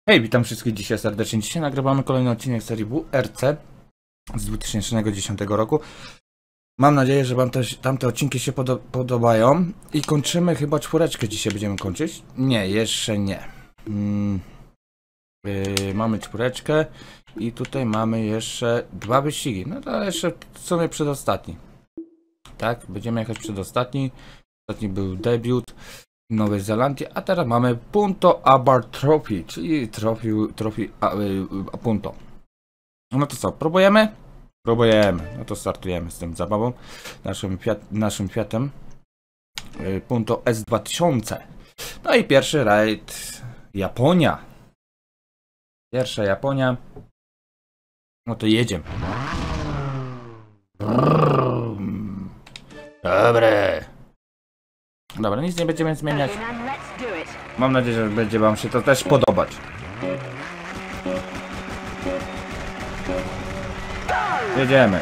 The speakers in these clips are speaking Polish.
Hej, witam wszystkich dzisiaj serdecznie. Dzisiaj nagrywamy kolejny odcinek serii WRC z 2010 roku. Mam nadzieję, że wam też tamte odcinki się podobają. I kończymy chyba czwóreczkę dzisiaj będziemy kończyć. Nie, jeszcze nie. Mamy czwóreczkę i tutaj mamy jeszcze dwa wyścigi. No to jeszcze w sumie przedostatni. Tak, będziemy jechać przedostatni. Ostatni był debiut w Nowej Zelandii, a teraz mamy Punto Abarth Trophy, czyli Trophy Punto. No to co, próbujemy? Próbujemy. No to startujemy z tym zabawą. Naszym Fiatem Punto S2000. No i pierwszy rajd Japonia. Pierwsza Japonia. No to jedziemy. Dobre. Dobra, nic nie będziemy zmieniać. Mam nadzieję, że będzie wam się to też podobać. Jedziemy.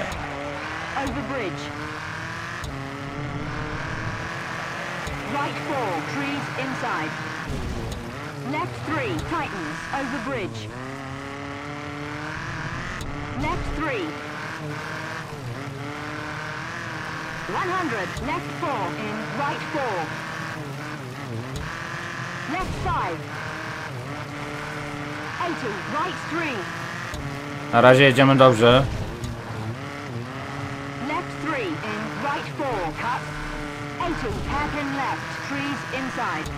Right 4, trees inside. Left 3, tightens, over bridge. Left 3. 100, left 4, in right 4. Left 5. 80, right 3. Na razie jedziemy dobrze. Left 3, in right 4, cut. 80, hairpin left, trees inside.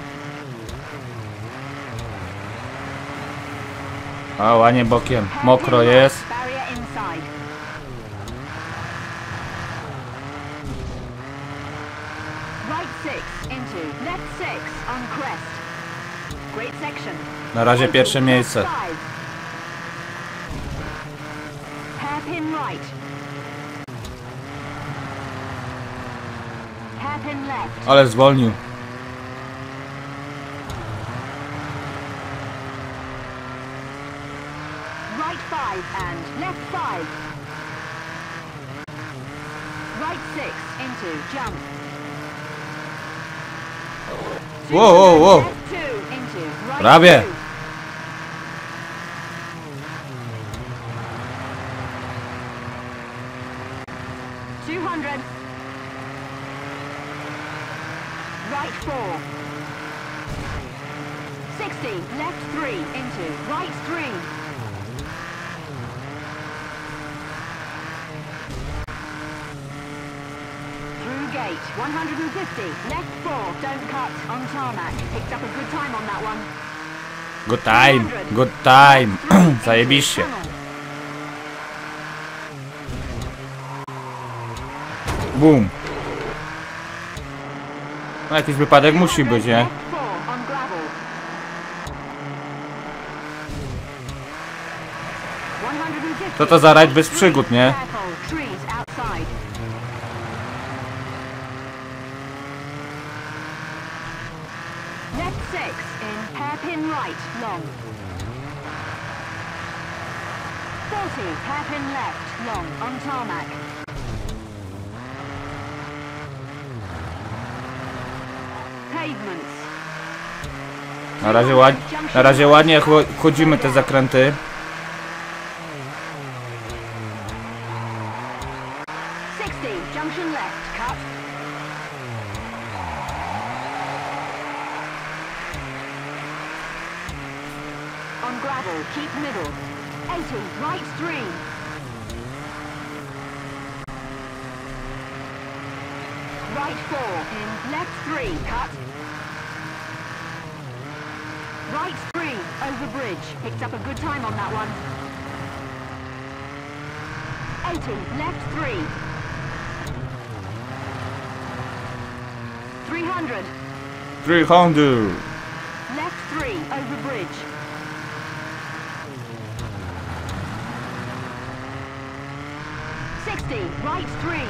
A ładnie bokiem, mokro jest. Barrier inside. Right 6 into left 6 on crest. Great section. Na razie pierwsze miejsce. Hairpin right. Hairpin left. Ale zwolnił. Right 5 and left 5. Right 6 into jump. Wow, wow, wow. Left 2 into right Prawie. 2. 200. Right 4. 60, left 3 into right 3. Through gate, 150, left 4, don't cut, on tarmac. Picked up a good time on that one. Good time, good time. Zajebiście. Boom. No jakiś wypadek musi być, nie? Left 4 on gravel. 150. Co to za rajd bez przygód, nie? Careful, trees outside. Left 6 in hairpin right, long. 40, hairpin left, long, on tarmac. Pavements. Na razie ładnie chodzimy te zakręty. 60, junction left, cut. On gravel, keep middle. 80, right 3. Right 4, in left 3, cut. Right 3, over bridge. Picked up a good time on that one. 80, left 3. 300, 300. left 3, over bridge. 60, right 3.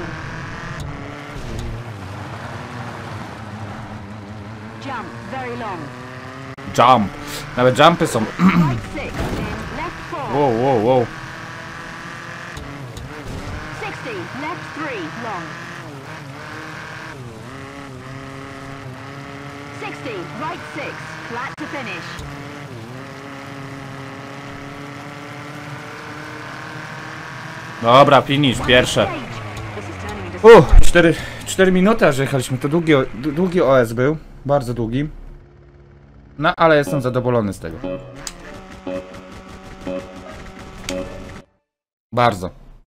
Jump, very long. Jump. Nawet jumpy są. Right 6, in left 4. Wow, wow, wow. 60, left 3, long. 60, right 6, flat to finish. Dobra, finish, pierwsze. 4 minuty, aż jechaliśmy. To długi OS był. Bardzo długi. No, ale jestem zadowolony z tego. Bardzo.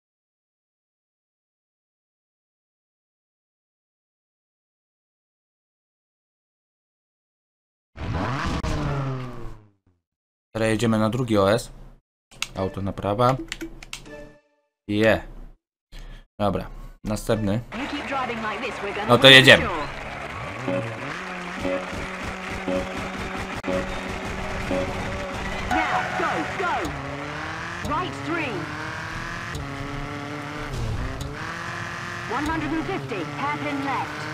Teraz jedziemy na drugi OS. Auto naprawa. Dobra, następny. No to jedziemy. Right 3. 150, hairpin left.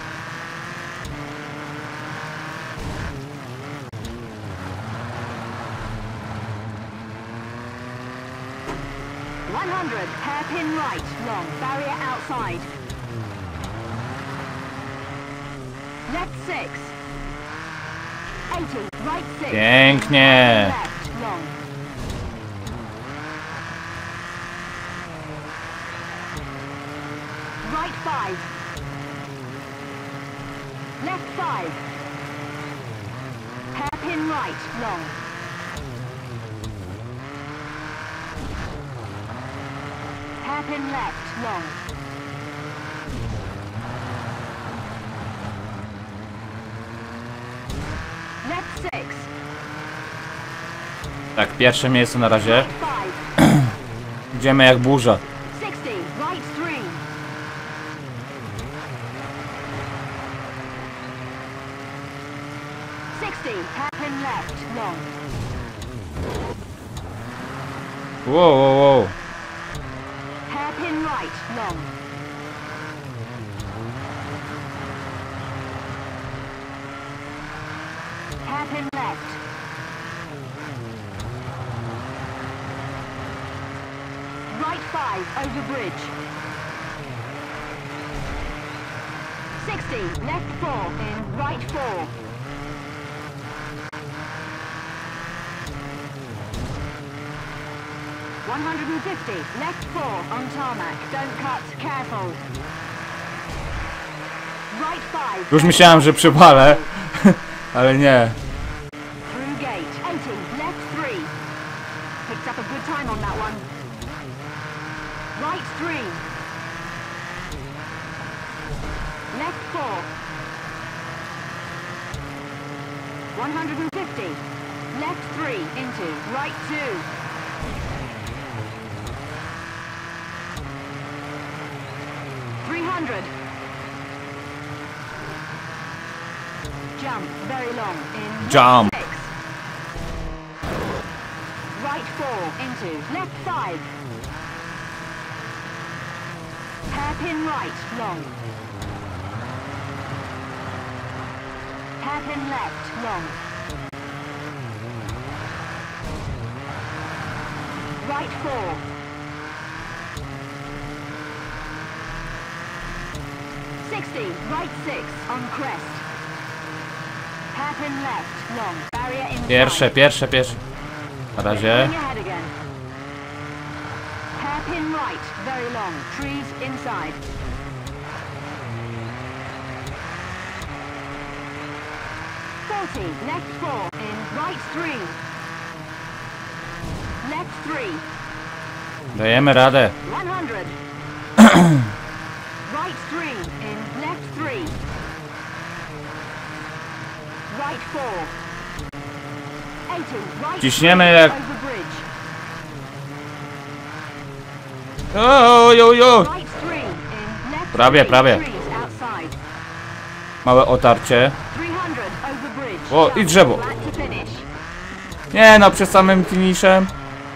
Hairpin right, long, barrier outside. Left 6. 80, right 6. Pięknie. Left, long. Right 5. Left 5. Hairpin right, long. Hairpin left, long. Left 6. Tak, pierwsze miejsce na razie. 5. Idziemy jak burza. 60, right 3. Hairpin left, long. Wow. Hairpin right, long. Hairpin left. Right 5, over bridge. 60, left 4, in right 4. Left 4 on tarmac. Don't cut. Careful. Right 5. Już myślałem, że przypalę, ale nie. Through gate. 80. Left 3. Picked up a good time on that one. Right 3. Left 4. 150. Left 3 into right 2. Jump, very long, in Jump. 6. Right 4, into left 5. Hairpin right, long. Hairpin left, long. Right 4. Right 6 on crest. Hairpin left, long. Barrier inside. Pierwsze. Na razie. Hairpin right, very long. Trees inside. Left 4 in right 3. Left 3. Dajemy radę. 100. Right 3 in left 3. Right 4. 80. Right. Ciśniemy jak... Over bridge. Ojo. Right 3 in left. Prawie. 3. Trees outside. Małe otarcie. 300 over bridge. O, i drzewo. Flat to finish. Nie no, przed samym finiszem.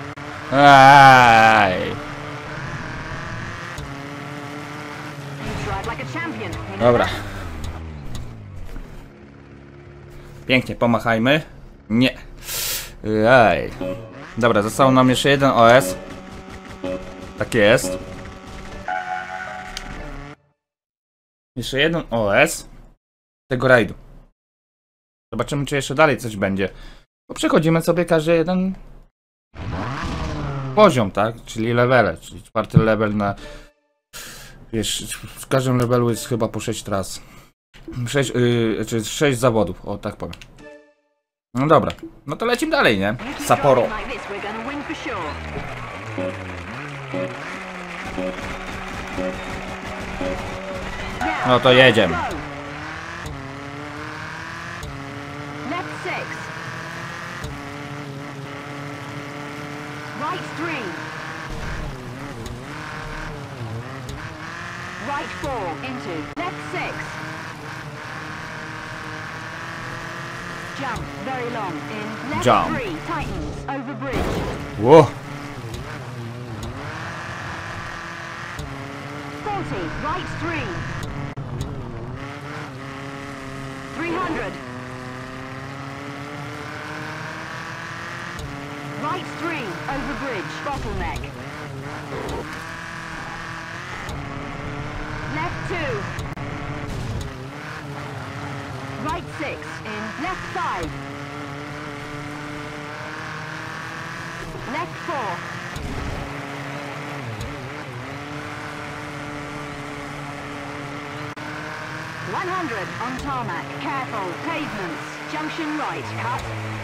Aj. Dobra. Pięknie, pomachajmy. Nie. Aj. Dobra, został nam jeszcze jeden OS. Tak jest. Jeszcze jeden OS tego rajdu. Zobaczymy, czy jeszcze dalej coś będzie. Bo przechodzimy sobie każdy jeden poziom, tak? Czyli levele, czyli 4. level na... Wiesz, w każdym levelu jest chyba po 6 raz. 6 zawodów, o tak powiem. No dobra, no to lecimy dalej, nie? Sapporo. No to jedziemy. Right 3. Right 4 into left 6. Jump very long in left Jump. 3. Tightens over bridge. Whoa. 40. Right 3. 300. Right 3 over bridge. Bottleneck. Left 2. Right 6 in left 5. Left 4. On tarmac. Careful. Pavements. Junction right. Cut.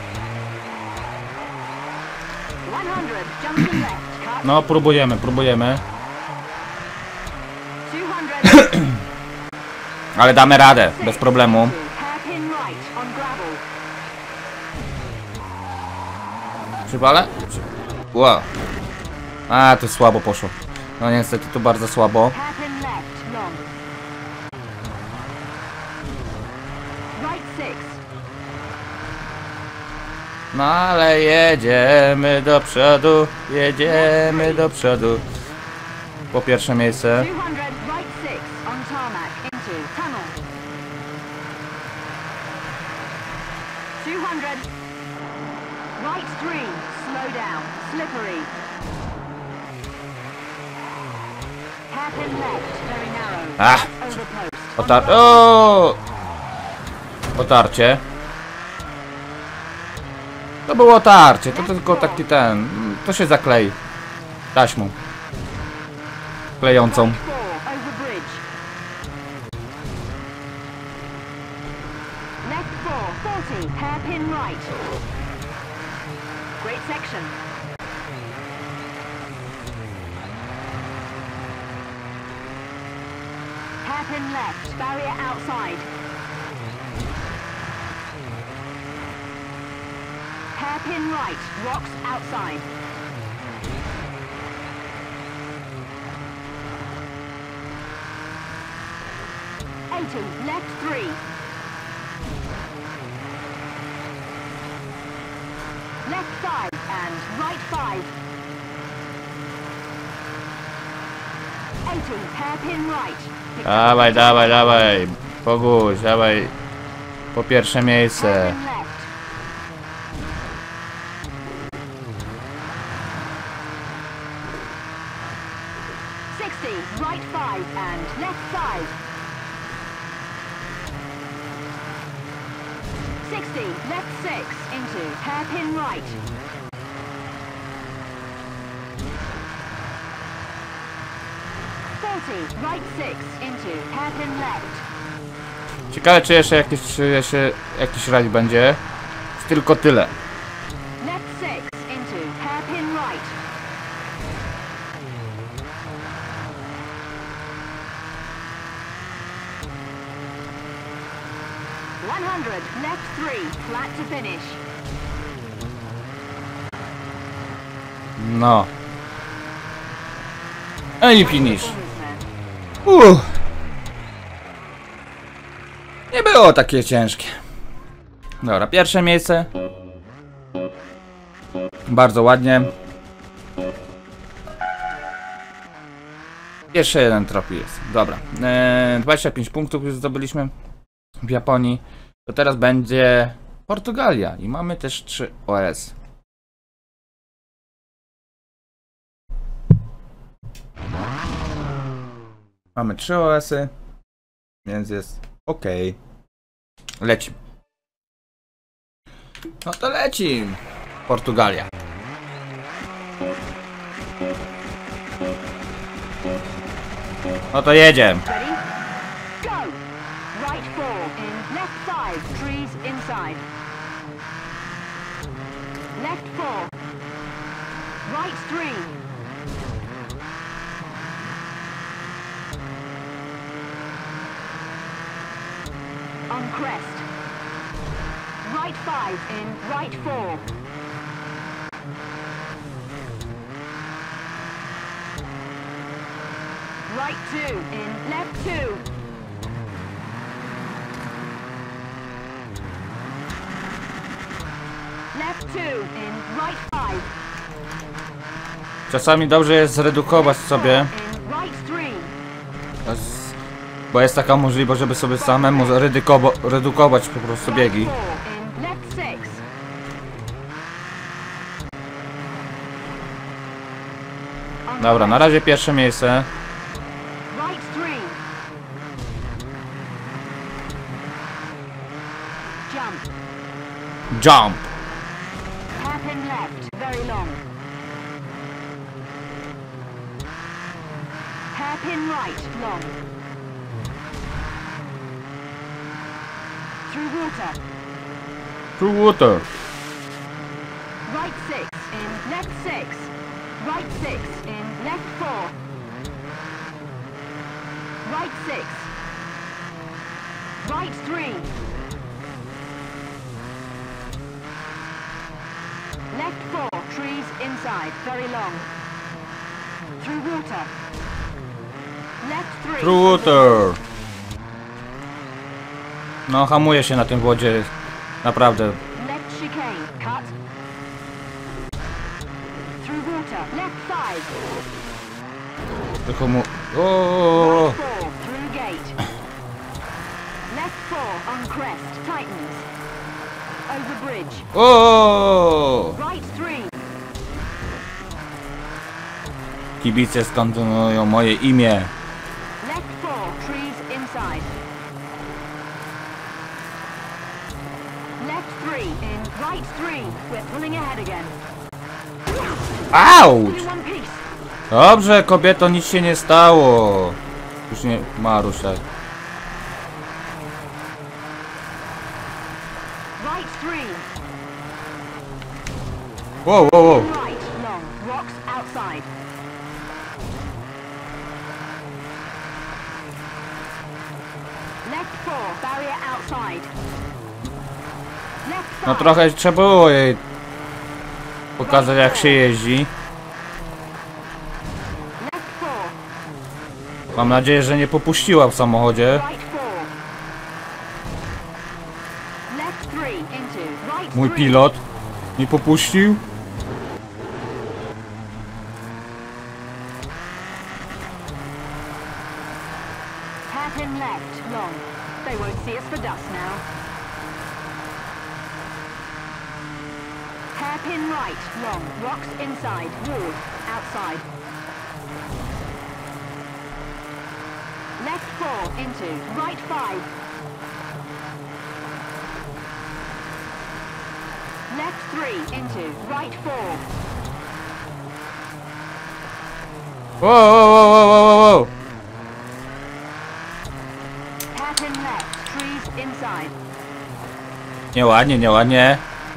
100. Junction left. Cut. No, próbujemy. 200. Ale damy radę, bez problemu. Hairpin right on gravel. Przywalę? Wow. A, to słabo poszło. No niestety, to bardzo słabo. Hairpin left long. Right 6. No ale jedziemy do przodu, jedziemy do przodu. Po pierwsze miejsce. 200. Right 6 on tarmac into tunnel. 200. Right 3. Slow down. Slippery. Hairpin left. Very narrow. Ach, Over post. o! Otarcie. To było otarcie, to tylko taki ten... To się zaklei. Taśmą. Klejącą. Right 4 over bridge. Left 4. 40. Hairpin right. Great section. Hairpin left. Barrier outside. Hairpin right. Rocks outside. Left 3. Left 5 and right 5. 80. Hairpin right. Dawaj, dawaj, dawaj. Boguś, dawaj. Po pierwsze miejsce. Hairpin left. 60. Right 5 and left 5. 60. Left 6 into hairpin right. 40. Right 6 into hairpin left. Ciekawe, czy jeszcze jakiś rajd będzie. Tylko tyle. Left 6 into hairpin right. Left 3, flat to finish. No. I finish. Nie było takie ciężkie. Dobra, pierwsze miejsce. Bardzo ładnie. Jeszcze jeden trophy jest. Dobra. 25 punktów już zdobyliśmy w Japonii. To teraz będzie Portugalia i mamy też 3 OS. Mamy 3 OS-y, więc jest ok. Lecimy. No to lecimy. Portugalia. No to jedziemy. Ready? Go! Right 4 in, left 5, trees inside. Left 4. Right 3. On crest. Right 5 in, right 4. Right 2 in, left 2. Left 2 in, right 5. Czasami dobrze jest zredukować sobie, In, right 3. bo jest taka możliwość, żeby sobie samemu redukować po prostu biegi. 4 in, left 6. On Dobra, na razie pierwsze miejsce. right 3. Jump. Jump! Hairpin left, very long. Hairpin right, long. Through water. Through water. Right 6 in, left 6. Right 6 in, left 4. Right 6. Right 3. Left 4, trees inside, very long. Through water. Left 3. Through water. No, hamuje się na tym wodzie. Naprawdę. Left chicane, cut. Through water, left 5. Tylko mu... O. Right 4, through gate. Left 4, on crest, tightens. Over bridge. O. Right 3. Kibice skandują moje imię. Left 4, trees inside. Left 3, in, right 3. We're pulling ahead again. Auć! Only one piece. Dobrze, kobieto, nic się nie stało. Już nie ma ruszać. Right 3. Wow, wow, wow. Right, long. Rocks outside. Left 4, barrier outside. Left 5. No trochę trzeba było jej pokazać, jak się jeździ. Left 4. Mam nadzieję, że nie popuściła w samochodzie. Right 4. Left 3 into. Right Mój 3. pilot nie popuścił. Hairpin left, long. They won't see us for dust now. Hairpin right, long. Rocks inside, wall, outside. Left 4 into, right 5. Left 3 into, right 4. Wow, wow, wow, wow, wow, wow. Hairpin left, trees inside. Nieładnie, nieładnie.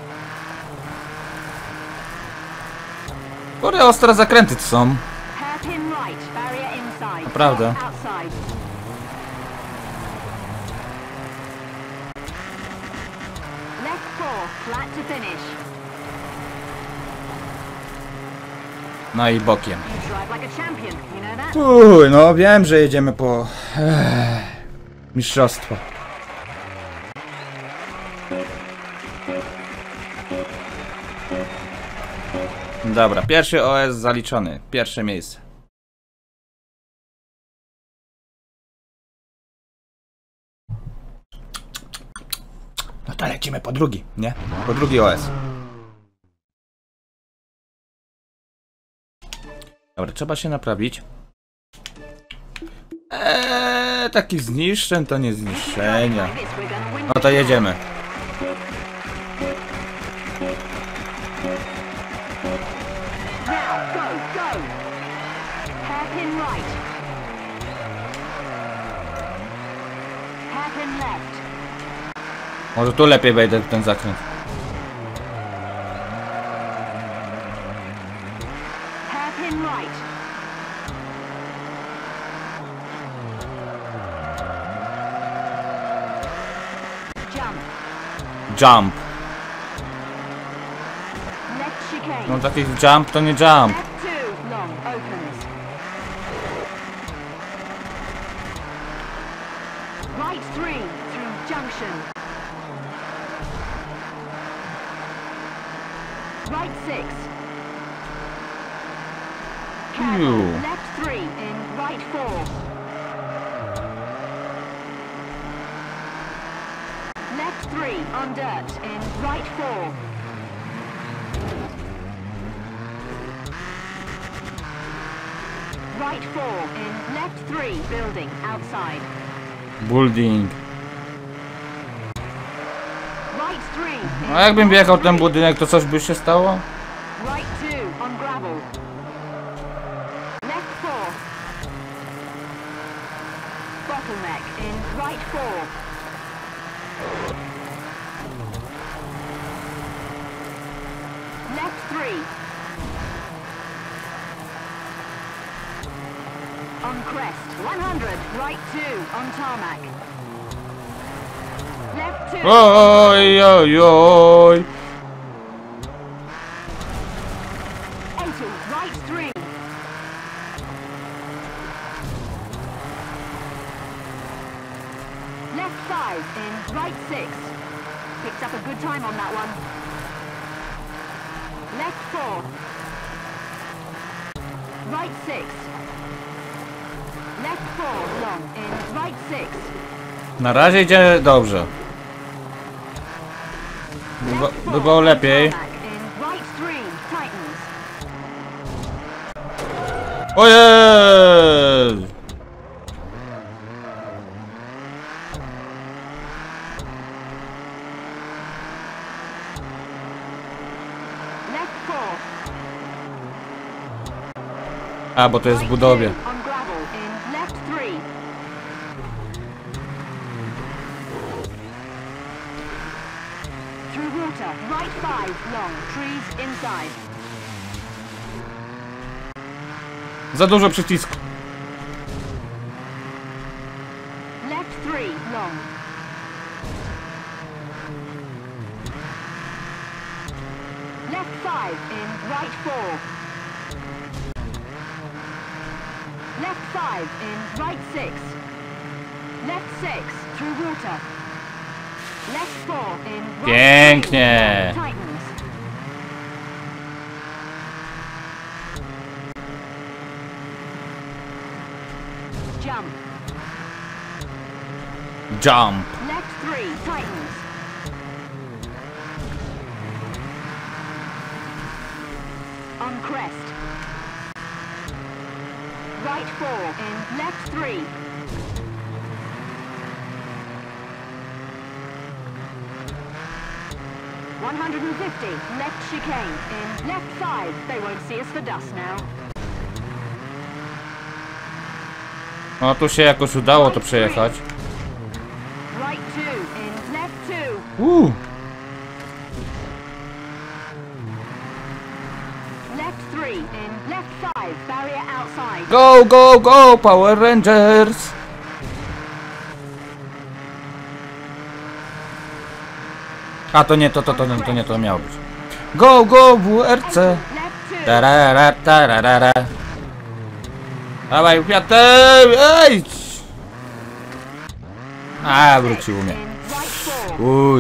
Kurde, ostre zakręty to są. Hairpin right, barrier inside. Naprawdę. Rock outside. Left 4, flat to finish. No i bokiem. You drive like a champion, you know that? No wiem, że jedziemy po mistrzostwo. Dobra, pierwszy OS zaliczony. Pierwsze miejsce. No to lecimy po drugi, nie? Po drugi OS. Dobra, trzeba się naprawić. Taki zniszczeń to nie zniszczenia. Like this, we're gonna win. No to jedziemy. Now, go, go! Hairpin right. Hairpin left. Może tu lepiej wejdę w ten zakręt. Hairpin right. Jump. Jump. Left chicane. No takich jump to nie jump. Left 2 long opens. Right 3 through junction. Right 6. Careful. Ew. Left 3 in right 4. Left 3 on dirt in right 4. Right 4 in left 3 building outside. Building. Right 3 in A jakbym wjechał ten budynek, to coś by się stało? right 2 on gravel. Left 4. Bottleneck in right 4. Left 3. On crest. 100. Right 2 on tarmac. Left 2. Oj, oj, oj. 80. Right 3. Left 5 in right 6. Picked up a good time on that one. Left 4. Right 6. Left 4 long in right 6. Na razie idzie dobrze. By było lepiej. Tarmac in right 3 tightens. Ojej! Left 4. A, bo to jest w budowie. On gravel in left 3. Through water, right 5 long, trees inside. Za dużo przycisku. Left 3 long. Left 5 in right 4. Left 5 in right 6. Left 6 through water. Left 4 in right Pięknie. 3. Tightens. Jump. Jump. Left 3 tightens. On crest. Right 4 in left 3. $150 left chicane in left 5. They won't see us for dust now. No tu się jakoś udało to przejechać. Right 2 in left 2. Left 3 in left 5. Barrier outside. Go, go, go, Power Rangers! A to nie, to nie, to miało być. Go, go, WRC! Left 2. Tarara, tarara. Dawaj, Piotr! Ej! A, wróciło mnie. In right 4. Uj.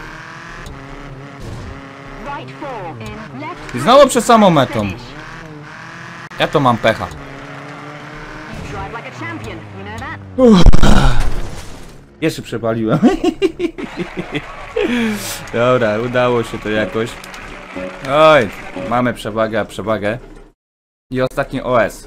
Right 4 in left I znowu przed samą metą. finish. Ja to mam pecha. You drive like a champion, you know that? Jeszcze przepaliłem. Dobra, udało się to jakoś. Oj, mamy przewagę. I ostatni OS.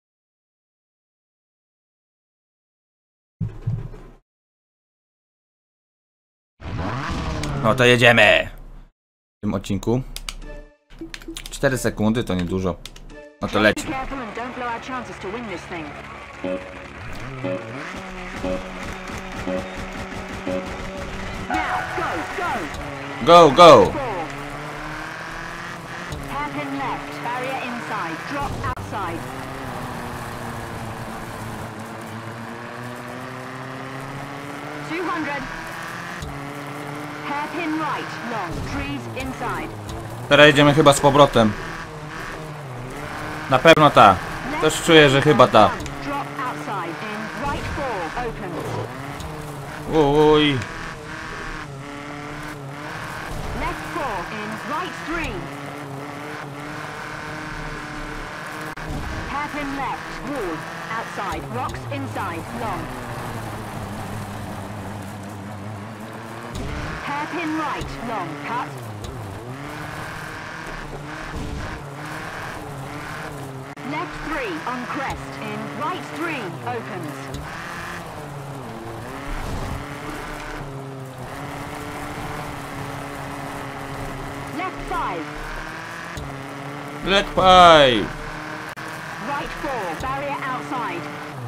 No to jedziemy. W tym odcinku 4 sekundy to niedużo. No to leci. Be careful and don't blow blow our chances to win this thing. Now, go! Go! Hairpin left, barrier inside, drop outside. Hairpin right, long, trees inside. Teraz idziemy chyba z powrotem. Na pewno ta. Też czuję, że chyba ta. Drop outside in right 4 opens. Uj. Left 4 in right 3. Hairpin left, wall, outside, rocks inside, long. Hairpin right, long, cut. Left 3 on crest in right 3 opens. Left 5. Let five. Right 4, barrier outside.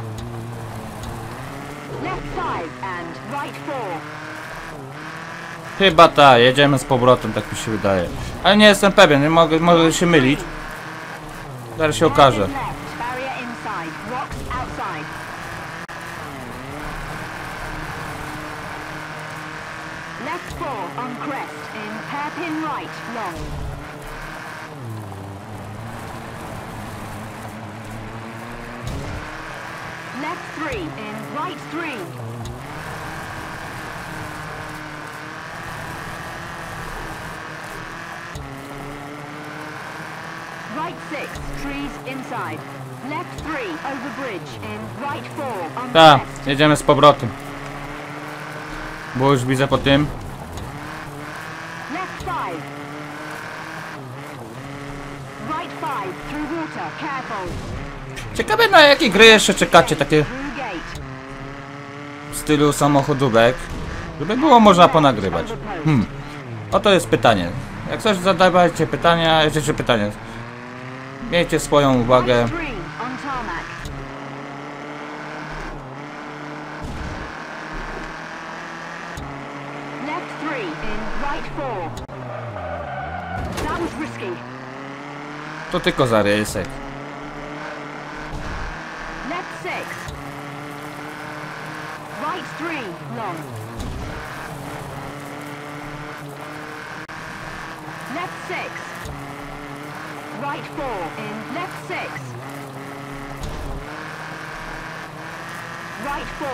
Left 5 and right 4. Chyba ta, jedziemy z powrotem, tak mi się wydaje. Ale nie jestem pewien, nie mogę się mylić. Zaraz się okaże. Left, barrier inside, rocks outside. Left 4 on crest in hairpin right, long. Left 3 in right 3. Right 6, trees inside. Left 3, over bridge in right 4 on Tak, crest. jedziemy z powrotem. Bo już widzę po tym. Left 5. Right 5, through water, careful. Ciekawe, na jakie gry jeszcze czekacie, takie Through gate. w stylu samochodówek, żeby było można ponagrywać. Oto jest pytanie. Jak coś zadawajcie pytania, jeszcze pytanie. Miejcie swoją uwagę. Right 3 on tarmac. Left 3 in right 4. That was risky. To tylko zarysek. Left 6. Right 3 long. Left 6. Right 4 in left 6. Right 4.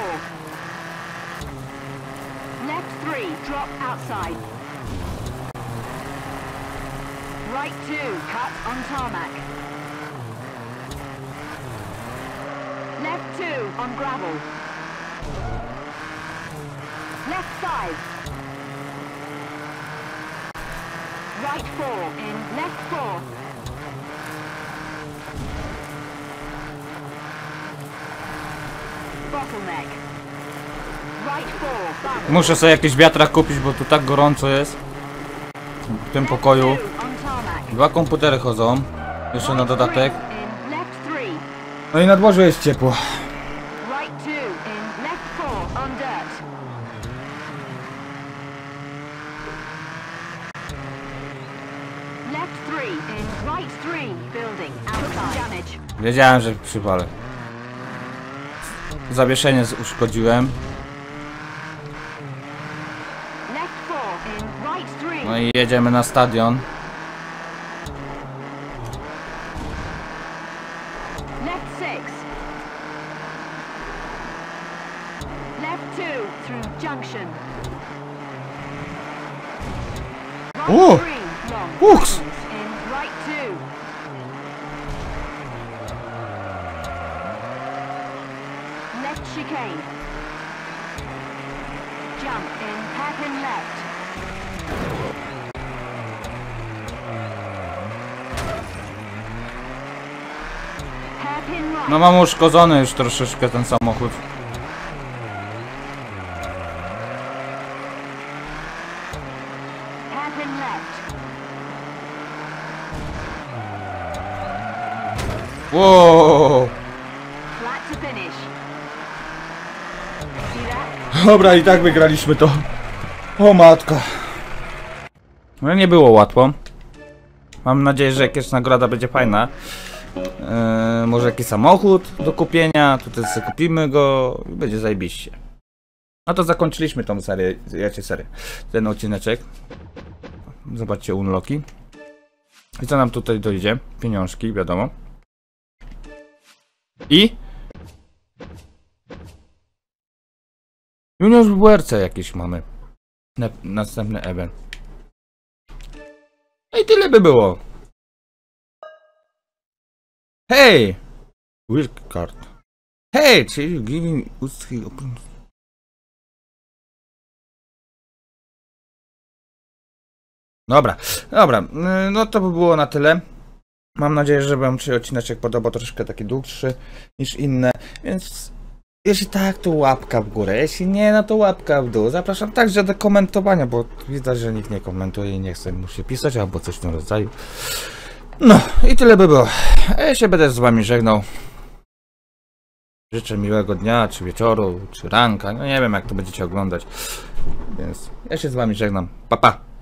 Left 3, drop outside. Right 2, cut on tarmac. Left 2 on gravel. Left 5. Right 4 in left 4. Bottleneck. Right 4, bump. Muszę sobie jakiś wiatrak kupić, bo tu tak gorąco jest w tym pokoju. Left 2 on tarmac. 2 komputery chodzą. Jeszcze na dodatek. In left 3. No i na dworze jest ciepło. Right 2 in left 4 on dirt. Left 3 in right 3 building outside. Damage. Wiedziałem, że przypalę. Zawieszenie uszkodziłem. Left 4 in right 3. No i jedziemy na stadion. Left 6. Left 2 through junction. O! Right 3 long. Fuchs! In right 2. Left chicane. Jump in hairpin left. Hairpin right. No mam uszkodzony już troszeczkę ten samochód. Hairpin left. Wow! Dobra, i tak wygraliśmy to. O matko. No nie było łatwo. Mam nadzieję, że jakaś nagroda będzie fajna. Może jakiś samochód do kupienia. Tutaj sobie kupimy go i będzie zajebiście. No to zakończyliśmy tą serię. Ten odcineczek. Zobaczcie unlocki. I co nam tutaj dojdzie? Pieniążki, wiadomo. I Junior WRC jakieś mamy. Następny event. No i tyle by było. Hej! Weird card. Hej! Czyli giving Dobra, no to by było na tyle. Mam nadzieję, że wam się odcineczek podobał, troszkę taki dłuższy niż inne, więc jeśli tak, to łapka w górę, jeśli nie, no to łapka w dół. Zapraszam także do komentowania, bo widać, że nikt nie komentuje i nie chce mu się pisać, albo coś w tym rodzaju. No i tyle by było. Ja się będę z wami żegnał. Życzę miłego dnia, czy wieczoru, czy ranka, no nie wiem jak to będziecie oglądać. Więc ja się z wami żegnam. Pa, pa!